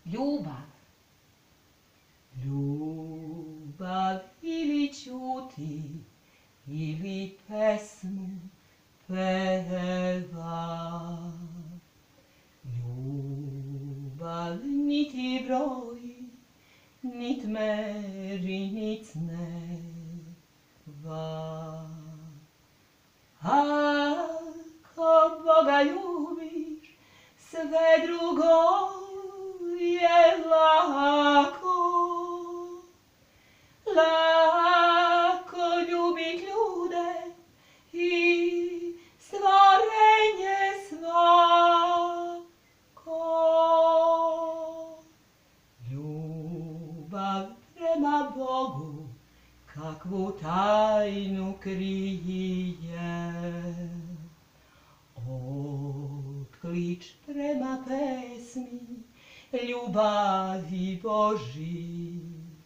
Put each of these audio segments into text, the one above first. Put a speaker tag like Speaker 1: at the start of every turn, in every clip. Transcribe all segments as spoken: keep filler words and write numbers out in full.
Speaker 1: Ljubav. Ljubav ili ćuti, ili pesmu peva. Ljubav niti broji, nit meri, nit sneva. Ako Boga ljubiš, sve drugo je lako. Lako ljubit ljude i stvorenje svako. Ljubav prema Bogu kakvu tajnu krije. Otklič prema pesmi ljubavi Božije.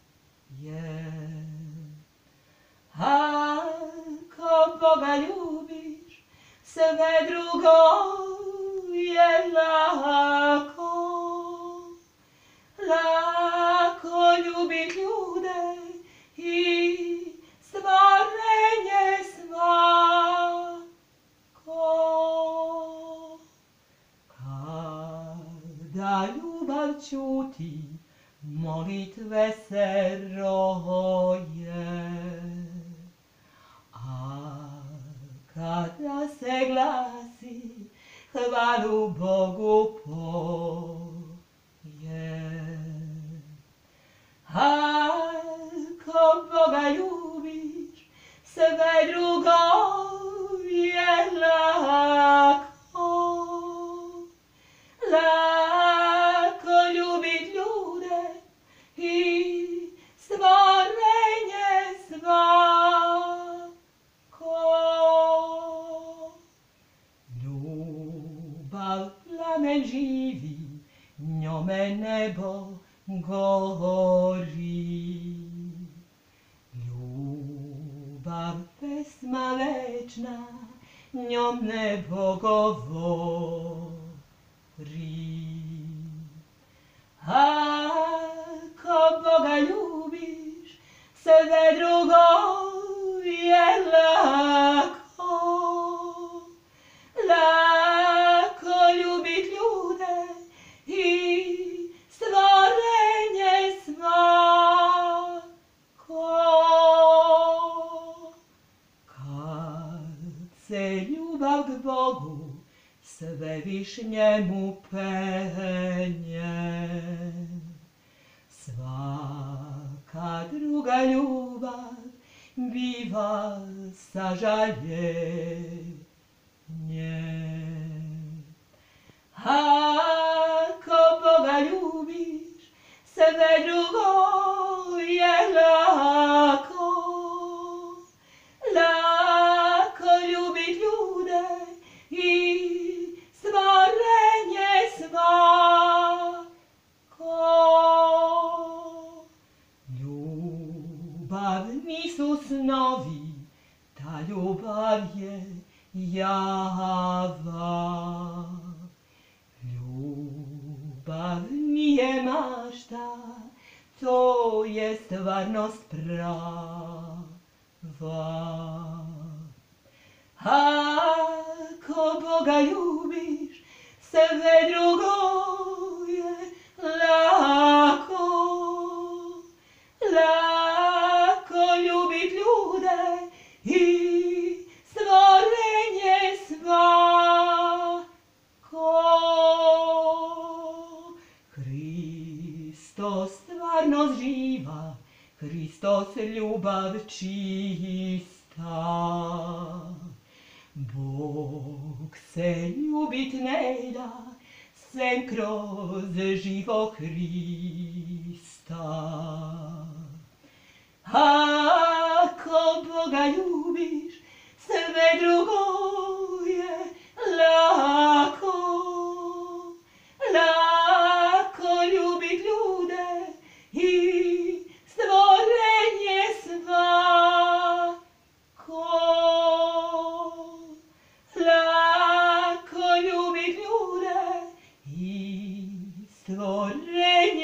Speaker 1: Ako Boga ljubiš, sve drugo je lako. Lako ljubit ljude i stvorenje svako. Kada ljubav ćuti, molitve se roje, a kada se glasi, hvalu Bogu poje. Ako Boga ljubiš, sve drugo je lako. Lako ljubit ljude i stvorenje svako. Ljubav plamen živi, njome nebo gori. Ljubav pesma večna, njom nebo govori. Ako Boga ljubiš, sve drugo je lako. Lako ljubit ljude i stvorenje svako. Kad se ljubav k Bogu sve viš njemu penje, svaka druga ljubav biva sažaljenje. Ako Boga ljubiš, sve drugo je lako. Lako ljubit ljude i stvorenje svako. Ljubav nisu snovi, ta ljubav je java. Ljubav nije mašta, to je stvarnost prava. Ako Boga ljubiš, sve drugo je lako. Lako ljubit ljude i stvorenje svako. Hristos stvarnost živa, Hristos ljubav čista. Bog se ljubit ne da, sem kroz živog Hrista. Ako Boga ljubiš, sve drugo je lako. Lako ljubit ljude i stvorenje svako. Lako ljubit ljude i stvorenje